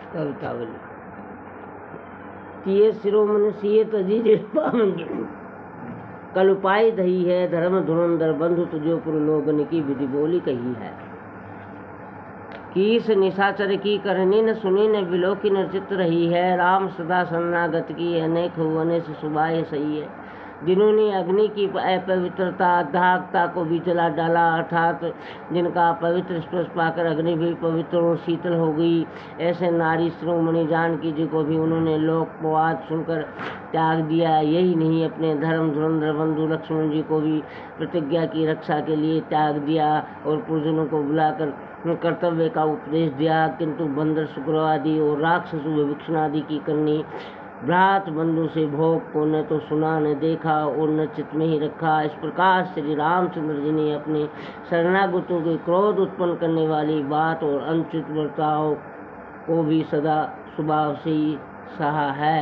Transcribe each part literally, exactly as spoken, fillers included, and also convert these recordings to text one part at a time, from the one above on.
कवितावली तिये शिरोमणि सिए तजी पावंगी कल उपाय दही है धर्म धुरंधर बंधु तुझो पुर लोगन की विधि बोली कही है। कीस निशाचर की करनी न सुनी न बिलो की नचित रही है। राम सदा शरणागत की अनेक हुने से सुबाह सही है। जिन्होंने अग्नि की अपवित्रता दाहकता को भी जला डाला, अर्थात जिनका पवित्र स्पर्श पाकर अग्नि भी पवित्र और शीतल हो गई, ऐसे नारी शिरोमणि जानकी जी को भी उन्होंने लोकवाद सुनकर त्याग दिया। यही नहीं, अपने धर्म धुरंधर बंधु लक्ष्मण जी को भी प्रतिज्ञा की रक्षा के लिए त्याग दिया और पुरजनों को बुलाकर कर्तव्य का उपदेश दिया। किंतु बंदर शुक्र आदि और राक्षस विभीषण आदि की करनी भ्रात बंधु से भोग को न तो सुना न देखा और न चित्त में ही रखा। इस प्रकार श्री रामचंद्र जी ने अपने शरणागतों के क्रोध उत्पन्न करने वाली बात और अनुचित बर्ताव को भी सदा स्वभाव से ही सहा है।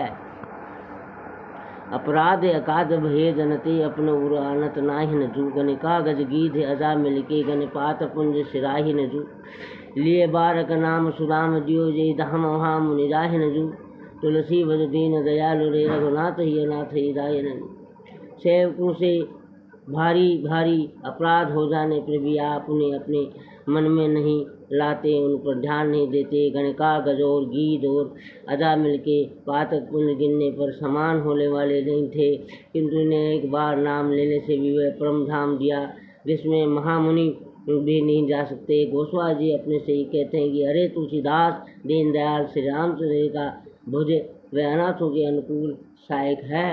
अपराध अकाद भय जनते अपने उर आनत नाहि न जू गन कागज गीध अजा मिलके गन पात पुंज सिराहि न जू लिए बारक नाम सुदाम दियो जय धाम वहाँ मुनिराहि न जू तुलसी भज दीन दयालु रे रघुनाथ ही अनाथ ही दाय सेवकों से भारी भारी अपराध हो जाने पर भी आप उन्हें अपने मन में नहीं लाते, उन पर ध्यान नहीं देते। गणका गज और गीध और अजा मिलके पातक पुण्य गिनने पर समान होने वाले नहीं थे, किंतु इन्हें एक बार नाम लेने से भी वह परम धाम दिया जिसमें महामुनि भी नहीं जा सकते। गोस्वामी जी अपने से ही कहते हैं कि अरे तुलसीदास दीनदयाल श्री रामचंद्र का भुज वे अनाथों के अनुकूल सहायक है।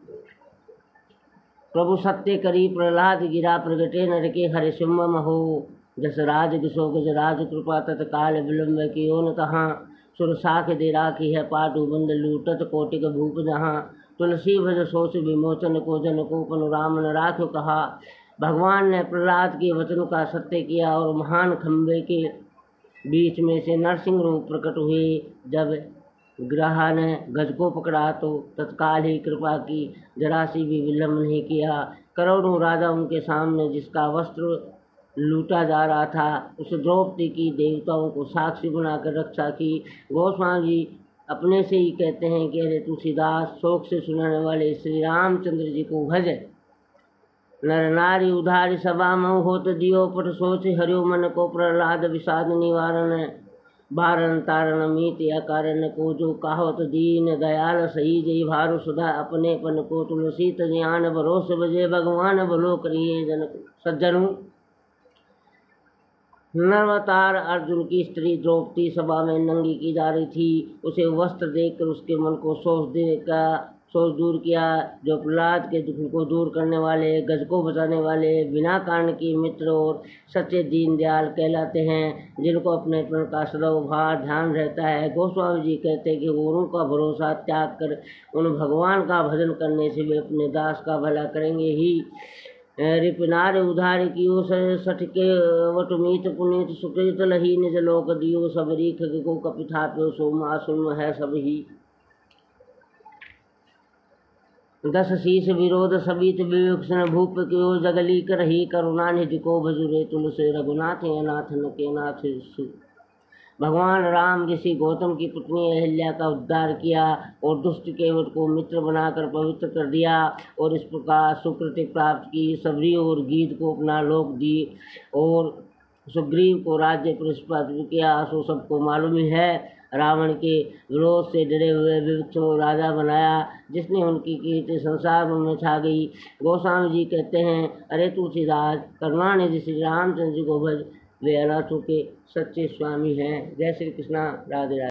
प्रभु सत्य करी प्रहलाद गिरा प्रगटे नर के हरे सिंह हो जस राज किशो गज राज कृपा तत्काल विलम्ब की ओन तहाँ सुर साख दे राखी है पाटू बंद लूटत कोटिक भूप जहाँ तुलसी भज सोच विमोचन को जन को पन राम न राख्यो कहा। भगवान ने प्रहलाद के वचनों का सत्य किया और महान खंबे के बीच में से नरसिंह रूप प्रकट हुए। जब ग्रह ने गज को पकड़ा तो तत्काल ही कृपा की, जरा सी भी विलम्ब नहीं किया। करोड़ों राजा उनके सामने जिसका वस्त्र लूटा जा रहा था उस द्रौपदी की देवताओं को साक्षी बनाकर रक्षा की। गोस्वामी जी अपने से ही कहते हैं कि अरे तुलसीदास शोक से सुनाने वाले श्री रामचंद्र जी को भज। नर नारी उधारी सभा मऊ होत दियो पट सोच हरियो मन को प्रहलाद विषाद निवारण बारण तारण मीत या कारण को जो काहत दीन दयाल सही जय भारो सुधा अपने पन को तुलसी तज्ञान भरोस बजे भगवान भलो करिए जन सज्जनों। नरवतार अर्जुन की स्त्री द्रौपदी सभा में नंगी की जा रही थी। उसे वस्त्र देखकर उसके मन को सोच दे का सोच दूर किया। जो प्रहलाद के दुख को दूर करने वाले, गज को बचाने वाले, बिना कारण के मित्र और सच्चे दीन दयाल कहलाते हैं, जिनको अपने प्रण का सदैव भार ध्यान रहता है। गोस्वामी जी कहते हैं कि औरों का भरोसा त्याग कर उन भगवान का भजन करने से वे अपने दास का भला करेंगे ही। रिपनार उधार कियो सठके वटुमीत पुनीत सुकृत लही निज लोक दियो सब रीख को कपिथाप्यो सो मासुम है सब ही। दस शीस विरोध सबीत विवेक्षण भूप क्यों जगली कर ही करुणा निधि को भजुरे तुलसे रघुनाथ अनाथ न के नाथ सु। भगवान राम ऋषि गौतम की पत्नी अहिल्या का उद्धार किया और दुष्ट केवट को मित्र बनाकर पवित्र कर दिया और इस प्रकार सुकृति प्राप्त की। सबरी और गीत को अपना लोक दी और सुग्रीव को राज्य पुरस्कृत किया। सो सबको मालूम ही है। रावण के विरोध से डरे हुए विभीषण को राजा बनाया, जिसने उनकी कीर्ति संसार में छा गई। गोस्वामी जी कहते हैं अरे तुलसीदास करुणानिधि श्री रामचंद्र जी को भज, वे अनाथों के सच्चे स्वामी हैं। जय श्री कृष्णा, राधे राधे।